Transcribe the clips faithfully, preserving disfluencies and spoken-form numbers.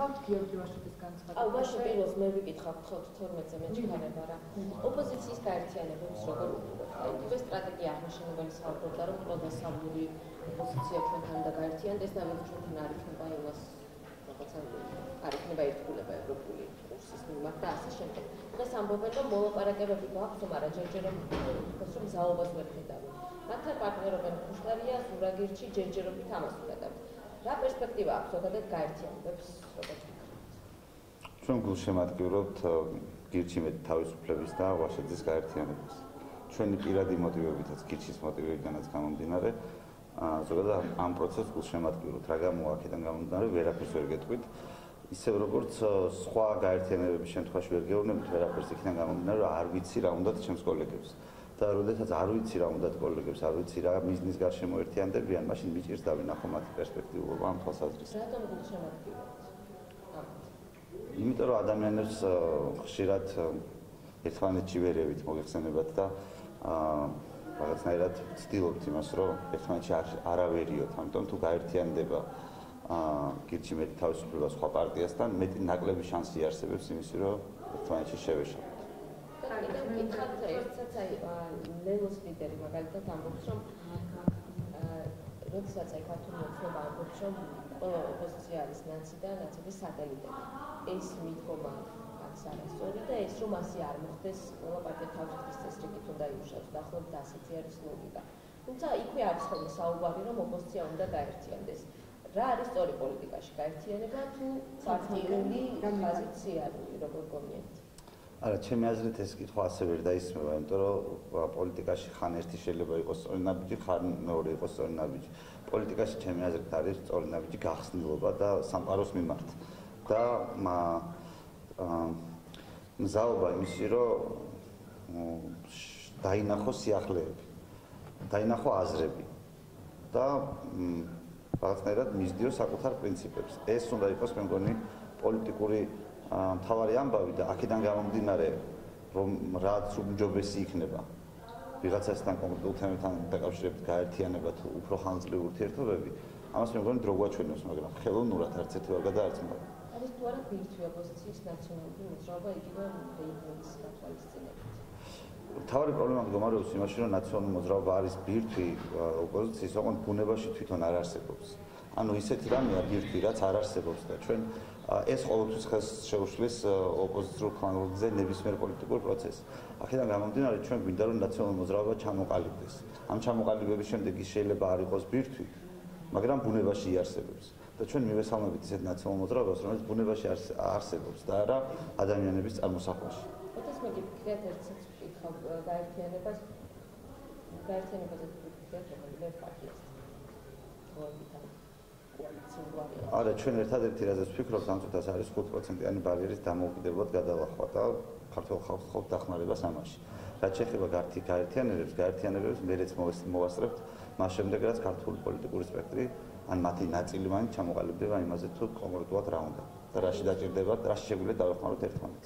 გითხავთ გიორგი ვაშტის განცხადება. აუ, ვაში პირველს მე ვიკითხავ თორმეტზე მე ჩქარება რა. ოპოზიციის გაერთიანებებს როგორ უყურებთ? იგივე სტრატეგია აღმაშენებელი საუბრობდა, რომ ყველა სამური ოპოზიცია ჩვენთან და გაერთიანდეს და ამით ჩვენთან არ იქნება იმას რაღაცა არ იქნება ერთგულება ევროპული კურსის მიმართ და ასე შემდეგ. დღეს ამბობენ, რომ მოლაპარაკებები გვაქვს, მაგრამ ჯერჯერობით თქოს, რომ ზაობას ვერ ხედავთ. მათთან პარტნიორობენ ქუშტარია, ზურაგირჩი, ჯერჯერობით ამას ვხედავთ. რა პერსპექტივა აქვს ზოგადად გაერთიანებებს როგორც ვფიქრობთ? ჩვენ გულშემატკივრობთ გირჩიმეთ თავისუფლების და ვაშეძის გაერთიანებას. ჩვენი პირადი მოტივებითაც გირჩის მოტივებიდანაც გამომდინარე, ზოგადად ამ პროცესს გულშემატკივრობთ. რა გამოვა აქედან გამომდინარე, ვერაფერს ვერ გეტყვით. ისევ როგორც სხვა გაერთიანებების შემთხვევაში ვერ გეუბნებით, ვერაფერს იქიდან გამომდინარე, რომ არ ვიცი რა უნდათ ჩემს კოლეგებს. და როდესაც არ ვიცი რა უნდათ კოლეგებს, არ ვიცი რა მიზნის გარშემო ერთიანდებიან, მაშინ მიჭირს დავინახო მათი პერსპექტივულობა ამ თვალსაზრისით. რატომ გულშემატკივრობთ? იმიტომ რომ ადამიანებს ხშირად ერთმანეთში ვერევით მოგეხსენებათ და რაღაცნაირად ვცდილობთ იმას, რომ ერთმანეთში არავერიოთ, ამიტომ თუ გაერთიანდება გირჩიმეთი თავისუფლება სხვა პარტიასთან, მეტი ნაკლები შანსი არსებობს იმისი, რომ ერთმანეთში შევეშალოთ. კითხავთ ერთსაც აი ლელოს ლიდერი მაგალითად ამბობს, რომ როდესაც აი ქართული ოცნება ამბობს, რომ ყველა ოპოზიცია არის ნაცი და ნაცების სატელიტები. ეს მიდგომა არის არასწორი და ეს რომ ასე არ მოხდეს, ყველა პარტია თავის წესრიგით უნდა იუშავს, დაახლოებით ასეთი არის ლოგიკა. თუმცა იქვე არის ხოლმე საუბარი, რომ ოპოზიცია უნდა გაერთიანდეს. რა არის სწორი პოლიტიკაში, გაერთიანება თუ პარტიული პოზიციალური, როგორ გონიათ? არა, ჩემი აზრით ეს კითხვა ასე ვერ დაისმება, იმიტომ რომ პოლიტიკაში ხან ერთი შეიძლება იყოს სწორი ნაბიჯი, ხან მეორე იყოს სწორი ნაბიჯი. პოლიტიკაში ჩემი აზრით არის სწორი ნაბიჯი გახსნილობა და სამყაროს მიმართ. და მზაობა იმისი, რომ დაინახოს სიახლეები, დაინახო აზრები და რაღაცნაირად მისდიოს საკუთარ პრინციპებს. ეს უნდა იყოს მე მგონი პოლიტიკური მთავარი ამბავი და აქედან გამომდინარე, რომ რაც უმჯობესი იქნება ვიღაცასთან კონკრეტულ თემებთან დაკავშირებით გაერთიანება თუ უფრო ხანგრძლივი ურთიერთობები, ამას მე მგონი დრო გვაჩვენებს, მაგრამ ხელოვნურად არც ერთი ვერ გადაარჩება. არის თუ არა ბირთვი ოპოზიციის ნაციონალური მოძრაობა იგივე რეიტინგის გათვალისწინებით? მთავარი პრობლემა მდგომარეობს იმაში, რომ ნაციონალური მოძრაობა არის ბირთვი ოპოზიციის, ოღონდ ბუნებაში თვითონ არ არსებობს. ანუ ისეთი რამეა ბირთვი, რაც არ არსებობს და ჩვენ ეს ყოველთვის ხელს შეუშლის ოპოზიციურ ხანგრძლივზე ნებისმიერ პოლიტიკურ პროცესს. აქედან გამომდინარე, ჩვენ გვინდა რომ ნაციონალური მოძრაობა ჩამოყალიბდეს. ამ ჩამოყალიბების შემდეგ ის შეიძლება არ იყოს ბირთვი, მაგრამ ბუნებაში იარსებებს. და ჩვენ მივესალმებით ისეთ ნაციონალურ მოძრაობას, რომელიც ბუნებაში არსებობს და არა ადამიანების წარმოსახვაში. როდესაც მე გიფიქრეთ ერთსაც ვკითხავ გაერთიანებას, გაერთიანებაზე ვფიქრეთ რომელიმე პარტიასთან. მოიგითად არა, ჩვენ ერთადერთი რაზეც ვფიქრობთ, ამ წუთას არის ხუთ პროცენტიანი ბარიერის დამოუკიდებლად გადალახვა და ქართულ ხალხს ხოთ დახმარებას ამაში. რაც შეეხება გაერთიანებებს, გაერთიანებებს მერეც მოვასწრებთ, მას შემდეგ რაც ქართული პოლიტიკური სპექტრი ან მათი ნაწილი მაინც ჩამოყალიბდება იმაზე, თუ კონკრეტულად რა უნდა და რაში დაჭირდებათ, რაში შეგვიძლია დავეხმაროთ ერთმანეთს.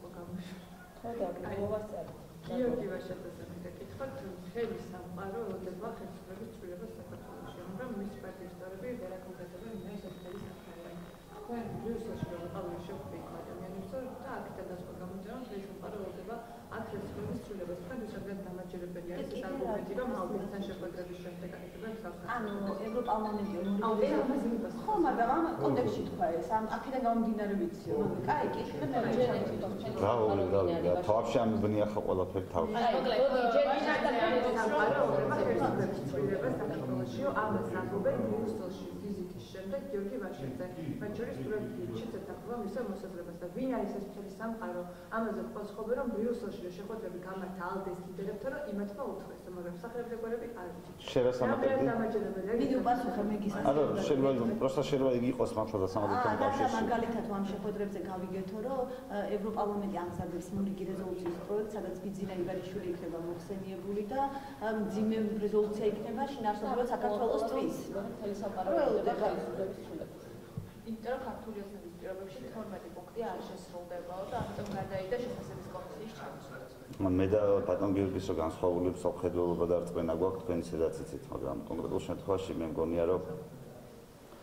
ხო და მოვასწრებთ. გიორგი ვაშაძეზე მეკითხავთ, მთელი სამყარო ელოდება ხელისუფლების ცვლილებას საქართველოში, მაგრამ მისი პარტიის წევრები ვერ აკონკრეტებენ იმას, რომ მთელი სამყარო. თქვენ რუსეთში გაყავით შეხვდით ადამიანებს და აქედან დასკვნა გამომდინარე, რომ მთელი სამყარო ელოდება აქ ხელისუფლების ცვლილებას. თქვენ ვისაგან დამაჯერებელი არის ეს არგუმენტი, რომ ალბეთთან შეხვედრების შემდეგ აკეთებენ სამყარო. ანუ ევროპარლამენტი ორ ხო, მაგრამ ამ კონტექსტში თქვა ეს, ამ აქედან გამომდინარე ვიცი, რომ კაი, კი, თქვენ მე რავი, რავი, თავში ამიბნია ხა ყველაფერი თავში. აი, მოკლედ, ჯერ სამყარო ელოდება ხელისუფლების ცვლილებას საქართველოში, ამას ამბობენ ბრიუსელში ვიზიტის შემდეგ გიორგი ვაშაძე. მათ შორის თურქეთში ეთახმება მის მოსაზრებას და ვინ არის ეს მთელი სამყარო? ამაზე ყავს ხობე, რომ ბრიუსელში შეხვედრები გამართა ალდეს ლიდერებთან, რომ იმათმა უთხრეს, მაგრამ სახელმწიფოები არ ვიცით. შევასამართებდი. ვიდეო პასუხი მეგისმენთ. არა, შეიძლება პროსტა შეიძლება იგი იყოს მართლა სამართლებთან კავშირში. აა, მაგალითად ამ შეხვედრებზე გავიგეთო, რომ ევროპარლამენტი ამზადებს მორიგი რეზოლუციის პროექტს, სადაც ბიძინა ივანიშვილი იქნება მოხსენიებული და მძიმე რეზოლუცია იქნება შინაარსობრივად საქართველოს თვის. მთელი სამყარო ელოდება ხელისუფლების ცვლილებას. იმიტომ რომ ქართული ოცნების პირობებში თორმეტი პუნქტი არ შესრულდებაო და ამიტომ გადაიდა შეფასების კომისიის ჩამოსვლა. მე და ბატონ გიორგის რო განსხვავებული სამხედროობა და რწმენა გვაქვს თქვენი სადაც იცით, მაგრამ კონკრეტულ შემთხვევაში მე მგონია რომ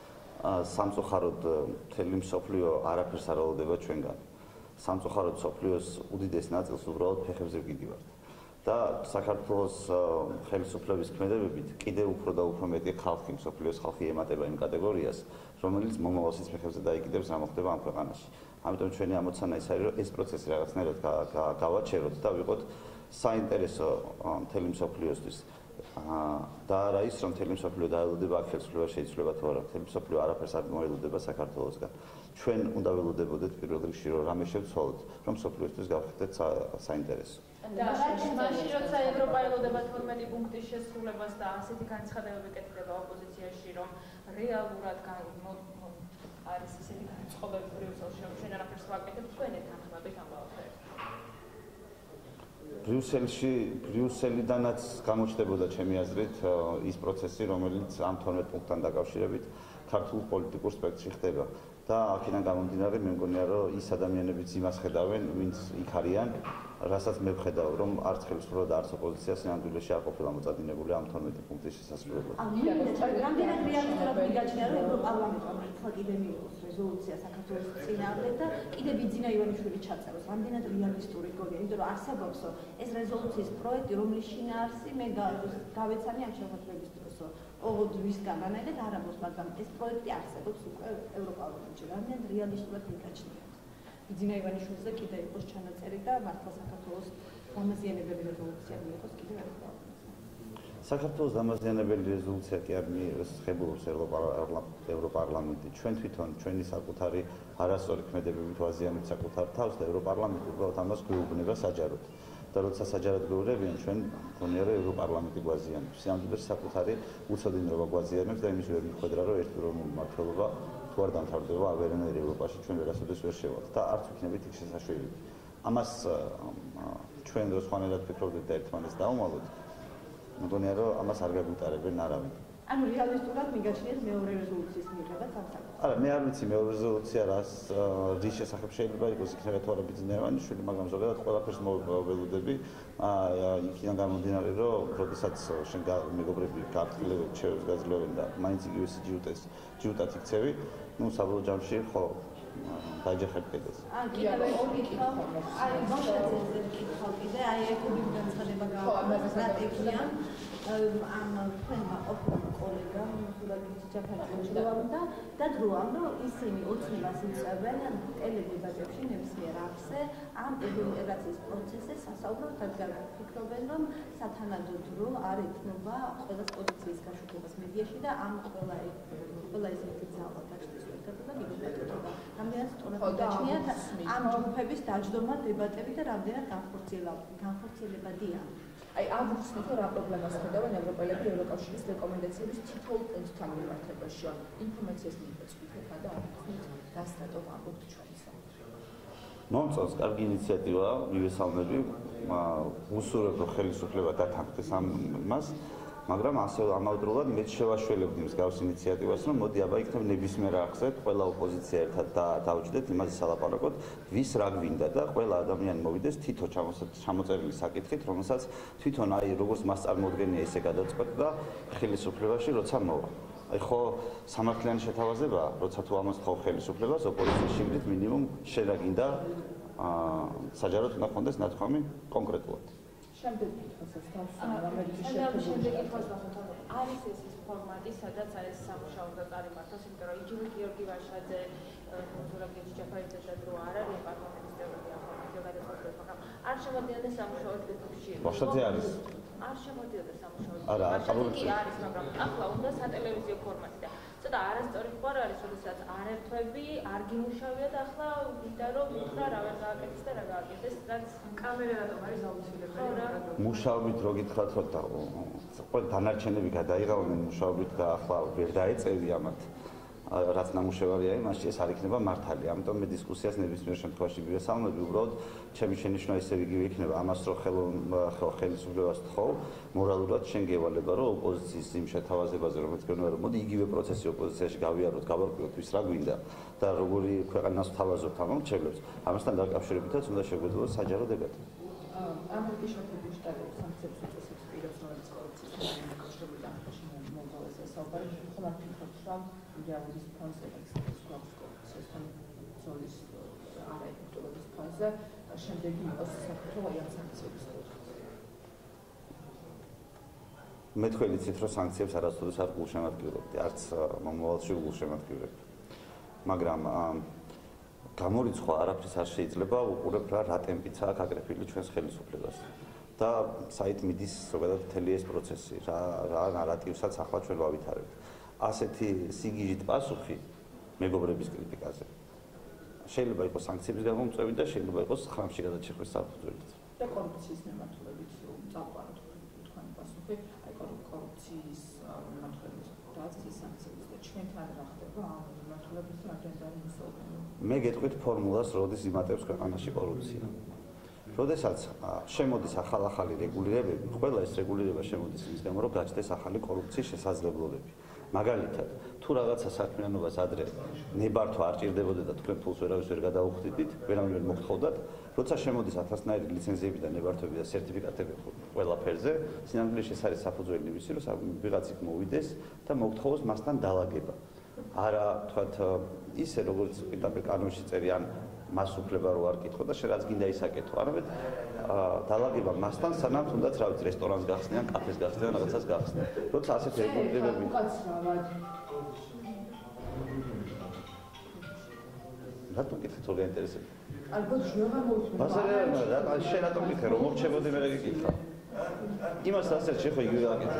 სამწუხაროდ მთელი მსოფლიო არაფერს არ ელოდება ჩვენგან. სამწუხაროდ მსოფლიოს უდიდეს ნაწილს უბრალოდ ფეხებზე ვგიდივართ. და საქართველოს ხელისუფლების ქმედებებით კიდევ უფრო და უფრო მეტი ხალხი, მსოფლიოს ხალხი ემატება იმ კატეგორიას, რომელიც მომავალს ფეხებზე დაიკიდებს რა მოხდება ამ ქვეყანაში. ამიტომ ჩვენი ამოცანა ის არის, რომ ეს პროცესი რაღაცნაირად გავაჩეროთ და ვიყოთ საინტერესო მთელი მსოფლიოსთვის. და არა ის, რომ მთელი მსოფლიო დაელოდება აქ ხელისუფლება შეიძლება თუ არა, მთელი მსოფლიო არაფერს არ მოელოდება საქართველოსგან. ჩვენ უნდა ველოდებოდეთ პირველ რიგში, რომ რამე შევცვალოთ, რომ მსოფლიოსთვის გავხდეთ საინტერესო. და მაშინ როცა ევროპა ელოდება თორმეტი პუნქტის შესრულებას და ასეთი განცხადებები კეთდება ოპოზიციაში, რომ რეალურად არის ისეთი განწყობები ბრიუსელში, რომ ჩვენ არაფერს ვაკეთებთ, თქვენ ეთანხმებით ამ ყველაფერს. ბრიუსელში, ბრიუსელიდანაც გამოჩნდებოდა ჩემი აზრით ის პროცესი, რომელიც ამ თორმეტ პუნქტთან დაკავშირებით ქართულ პოლიტიკურ სპექტრში ხდება. და აქედან გამომდინარე, მე მგონია, რომ ის ადამიანებიც იმას ხედავენ, ვინც იქ არიან, რასაც მე ვხედავ, რომ არც ხელისუფლება და არც ოპოზიცია სინამდვილეში არ ყოფილა მოწადინებული ამ თორმეტი პუნქტის შესასრულებლად. რამდენად რეალისტურად მიგაჩნია, რომ ევროპარლამენტმა მართლა კიდე მიიღოს რეზოლუცია საქართველოს წინააღმდეგ და კიდე ბიძინა ივანიშვილი ჩაწეროს. რამდენად რეალისტური გონია, იმიტომ რომ არსებობს ეს რეზოლუციის პროექტი, რომლის შინაარსი მე გავეცანი ამ შეხვედრების დროს, ოღონდვისგან რანაირად არ ამბობს, მაგრამ ეს პროექტი არსებობს უკვე ევროპარლამენტში. რამდენად რეალისტურად მიგაჩნია. ბიძინა ივანიშვილზე კიდე იყოს ჩანაწერი და მართლა საქართველოს დამაზიანებელი რეზოლუცია მიიღოს კიდევ ევროპარლამენტში. საქართველოს დამაზიანებელი რეზოლუცია კი არ მიიღოს ხებულობს ევროპარლამენტი. ჩვენ თვითონ ჩვენი საკუთარი არასწორი ქმედებებით ვაზიანებთ საკუთარ თავს და ევროპარლამენტი უბრალოდ ამას გვეუბნება საჯაროდ. და როცა საჯაროდ გვეუბნებიან, ჩვენ მგონია რომ ევროპარლამენტი გვაზიანებს. სიამოვნებაში საკუთარი უცოდინრობა გვაზიანებს და იმის ვერ მიხვედრა, რომ ერთპიროვნული მმართველობა თუ არ დამთავრდება ავერანაირ ევროპაში ჩვენ ვერასოდეს ვერ შევალთ და არც ვიქნებით იქ შესაშვებელი. ამას ჩვენ რო სხვანაირად ფიქრობდით და ერთმანეთს დავუმალოთ, მგონია რომ ამას არ გაგვიტარებენ არავინ. ანუ რეალისტურად მიგაჩნიათ მეორე რეზოლუციის მიღება სამსახურში. არა, მე არ ვიცი მეორე რეზოლუცია რას რის შესახებ შეიძლება იყოს, იქნება თუ არა ბიძინა ივანიშვილი, მაგრამ ზოგადად ყველაფერს მოვველოდები. იქიდან გამომდინარე, რომ როდესაც შენ მეგობრები გააფრთხილებენ, შევებს გაძლევენ და მაინც იგივე სიჯუტეს ჯუტად იქცევი, ну საბოლოო ჯამში ხო დაჯახებ კიდეს. ან კიდევ ორი კითხვა, აი ბოშაძეზე კითხვა კიდე, აი ეკობის განცხადება გააკეთა ამ თქვენმა ყოფილმა კოლეგამ სურაგიჩ ჯაფარიშვილი და დაგროამ, რომ ისინი ოცნებას იწევენ ტელედებატებში ნებისმიერ არხზე ამ ინტეგრაციის პროცესზე სასაუბროდ, რადგან ფიქრობენ, რომ სათანადო დრო არ ეთნობა ყველა პოზიციის გაშუქებას მედიაში და ამ ყველა ყველა ისეთი ძალა დაჭრის უერთდება და მიგებატება. რამდენად სწორად გაჩნიათ ამ ჯგუფების დაჯდომა დებატები და რამდენად განხორციელებადია. აი ამ ვუხსნით რა პრობლემას ხედავენ ევროპელები ევროკავშირის რეკომენდაციების თითოეულ პუნქტთან მიმართებაში. ინფორმაციას მიიწვით და გასტატოთ ამ პუნქტ ჩვენისა. მომწონს, კარგი ინიციატივაა, მივესალმები, უსურვებ რომ ხელისუფლება დათანხმდეს ამას, მაგრამ ასე ამავდროულად მეც შევაშველებდი მსგავს ინიციატივას, რომ მოდი აბა იქნებ ნებისმიერ არხზე ყველა ოპოზიცია ერთად დავჯდეთ იმაზე სალაპარაკოთ, ვის რა გვინდა და ყველა ადამიანი მოვიდეს თითო ჩამოწერილი საკითხით, რომელსაც თვითონ აი როგორც მას წარმოუდგენია ესე გადაწყვეტდა ხელისუფლებაში, როცა მოვა. აი ხო სამართლიანი შეთავაზებაა, როცა თუ ამას თხოვ ხელისუფლებას, ოპოზიციის შიგნით მინიმუმ შენ რა გინდა საჯაროდ უნდა ხონდეს ნათქვამი კონკრეტულად. შემდეგ კითხვასაც თავსა შემდეგ კითხვას ვახოთ, არის ეს ის ფორმატი, სადაც არის სამუშაო და წარიმართოს, იმიტომ რომ იგივე გიორგი ვაშაძე, სურაგიჩ ჯაფარიძე და დრო არ არის პარლამენტის წევრები ახალმოდგა გადაწყვეტილება, მაგრამ არ შემოდიოდა სამუშაო ჯგუფში. ვაშაძე არის. არ შემოდიოდა სამუშაო ჯგუფში. არა, კი არის, მაგრამ ახლა უნდა სატელევიზიო ფორმატი და ცოტა არასწორი ხوار არის, როდესაც არ ერთვები, არ გიმუშავია და ახლა ვიდა რომ უთხრა რა ვერ გააკეთეს და რა გააკეთეს, რაც კამერა რატომ არის აუცილებელი? მუშაობით რო გითხრათ, რომ ყველა დანარჩენები გადაიღავნენ მუშაობით და ახლა ვერ დაეწევი ამათ რაც ნამუშევარია იმაში, ეს არ იქნება მართალი. ამიტომ მე დისკუსიას ნებისმიერ შემთხვევაში ვიესალმები, უბრალოდ ჩემი შენიშვნა ისევ იგივე იქნება. ამას რო ხელისუფლებას თხოვ, მორალურად შენ გევალება, რომ ოპოზიციის იმ შეთავაზებაზე, რომელიც გეუბნება, რომ მოდი იგივე პროცესი ოპოზიციაში გავიაროთ, გავარკვიოთ, ვის რა გვინდა და როგორი ქვეყანას თავაზობთ ამ მრჩევლებს. ამასთან დაკავშირებითაც უნდა შეგვეძლოს საჯარო დებატი. ამერიკის შეერთებული შტატების სანქციებს უწესებს პირებს, რომელიც კორუფციის დაკავშირებით ამ შემთხვევაში მოგავეს საუბარი, ხომ არ ფიქრობთ, რომ რეალობის ფონზე ექსპერტს გვაქვს კორუფციასთან ბრძოლის არაეფექტურობის ფონზე შემდეგი იყოს საქართველოს ამ სანქციების მე თქვენ იცით რომ სანქციებს არასდროს არ გულშემატკივრებდი, არც მომავალში გულშემატკივრებდი. მაგრამ გამორიცხვა არაფრის არ შეიძლება უყურებ რა რა ტემპიც აქვს აგრეფილი ჩვენს ხელისუფლებას. და საით მიდის ზოგადად მთელი ეს პროცესი, რა რა ნარატივსაც ახლა ჩვენ ვავითარებთ. ასეთი სიგიჟით პასუხი მეგობრების კრიტიკაზე. შეიძლება იყოს სანქციების გამომწვევი და შეიძლება იყოს ხმში გადაჭრილის საფუძველიც. და კორუფციის მიმართულებით წავყაროთ თქვენი პასუხი, აი კორუფციის მიმართულებით დაწყის სანქციების და ჩვენთან რა ხდება ამ მიმართულებით რამდენად მოსაუბრებელი. მე გეტყვით ფორმულას, როდის იმატებს ქვეყანაში კორუფცია. როდესაც შემოდის ახალ-ახალი რეგულირებები, ყველა ეს რეგულირება შემოდის იმის გამო, რომ გაჩნდეს ახალი კორუფციის შესაძლებლობები. მაგალითად, თუ რაღაცა საქმიანობას ადრე ნებართვა არ ჭირდებოდა და თქვენ ფულს ვერავის ვერ გადაუხდიდით, ვერავინ ვერ მოგთხოვდათ, როცა შემოდის ათასნაირი ლიცენზიები და ნებართვები და სერტიფიკატები ყველაფერზე, სინამდვილეში ეს არის საფუძველი იმისი, რომ ვიღაც იქ მოვიდეს და მოგთხოვოს მასთან დალაგება. არა, თქვათ, ისე როგორც პირდაპირ კანონში წერიან მას უფლება რო არ კითხო და შენ რაც გინდა ისაკეთო. არამედ დალაგება მასთან, სანამ თუნდაც რა ვიცი, რესტორანს გახსნიან, კაფეს გახსნიან, რაღაცას გახსნიან. როცა ასეთი რეგულირებები რატომ გითხეთ რომ გაინტერესებს? ალბათ შეიძლება მოვუწმო. ბაზარია, შენ რატომ გითხე რომ მორჩებოდი მე გიკითხა? იმას ასეთ შეხო იგივე გაკეთე.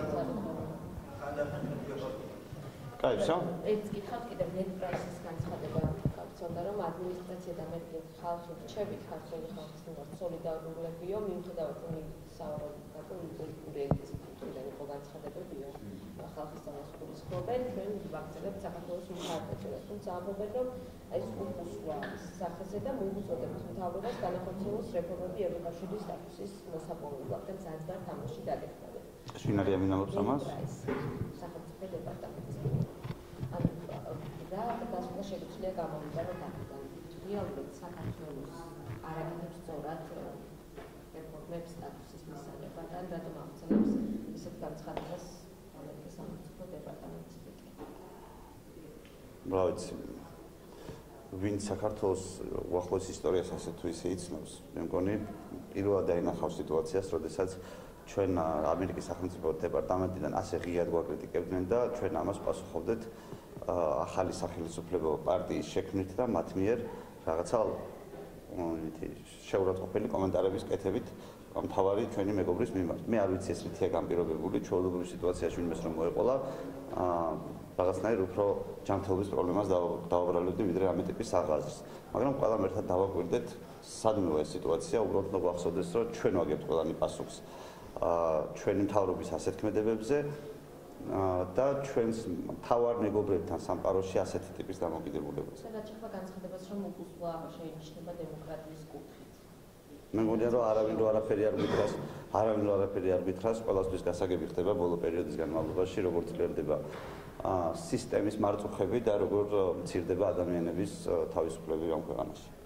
კაი, ვსო? ეს გითხავთ კიდევ net price-ის განცხადება გავცანდა რომ ადმინისტრაცია და ამერიკის ხალხი რჩებით ქართული ხალხის მიმართ სოლიდარულებიო, მიუხედავად იმის სავარაუდო პოლიტიკური ელიტის მხრიდან იყო განცხადებებიო, ხალხის თამას გულისხმობენ, ჩვენ ვაქცევებთ საქართველოს მხარდაჭერას, თუმცა ამბობენ რომ ეს უკუსვა სახეზე და მოუწოდებთ მთავრობას განახორციელოს რეფორმები ევროკავშირის სტატუსის მოსაპოვებლად და მზადდება თამაში დაგეხმარება. შინ არის ამინამობს ამას? სახელმწიფო დეპარტამენტის ანუ რა დასვლა შეგვიძლია გამოვიდა რომ დაგეგმოთ რეალურად საქართველოს არაგებს სწორად რეფორმებს სტატუსის მისაღება და რატომ აღწევს ისეთ განცხადებას ამერიკის სახელმწიფო დეპარტამენტის სპიკერი. რა ვიცი, ვინც საქართველოს უახლოეს ისტორიას ასე თუ ისე იცნობს, მე მგონი პირველად დაინახავს სიტუაციას, როდესაც ჩვენ ამერიკის სახელმწიფო დეპარტამენტიდან ასე ღიად გვაკრიტიკებდნენ და ჩვენ ამას პასუხობდით ახალი სახელმწიფო პარტიის შექმნით და მათ მიერ რაღაცა შეურაცხყოფელი კომენტარების კეთებით მთავარი ჩვენი მეგობრის მიმართ. მე არ ვიცი ეს რითია განპირობებული, ჩვეულებრივ სიტუაციაში ვინმეს რომ მოეყოლა რაღაცნაირ უფრო ჯანმრთელობის პრობლემას დავაბრალებდი ვიდრე ამ ტიპის აღაზრს. მაგრამ ყველამ ერთად დავაკვირდეთ სადმეა ეს სიტუაცია, უბრალოდ უნდა გვახსოვდეს რომ ჩვენ ვაგებთ ყველანი პასუხს ჩვენი მთავრობის ასეთ ქმედებებზე და ჩვენს მთავარ მეგობრებთან სამყაროში ასეთი ტიპის დამოკიდებულებებზე. სადაც ახლა განცხადებას რომ უკუსვა შეინიშნება დემოკრატიის კუთხით. მე მგონია რომ არავინ რო არაფერი არ გითხრას, არავინ რო არაფერი არ გითხრას, ყველასთვის გასაგები ხდება ბოლო პერიოდის განმავლობაში, როგორც ძლიერდება სისტემის მარწუხები და როგორ მცირდება ადამიანების თავისუფლებები ამ ქვეყანაში.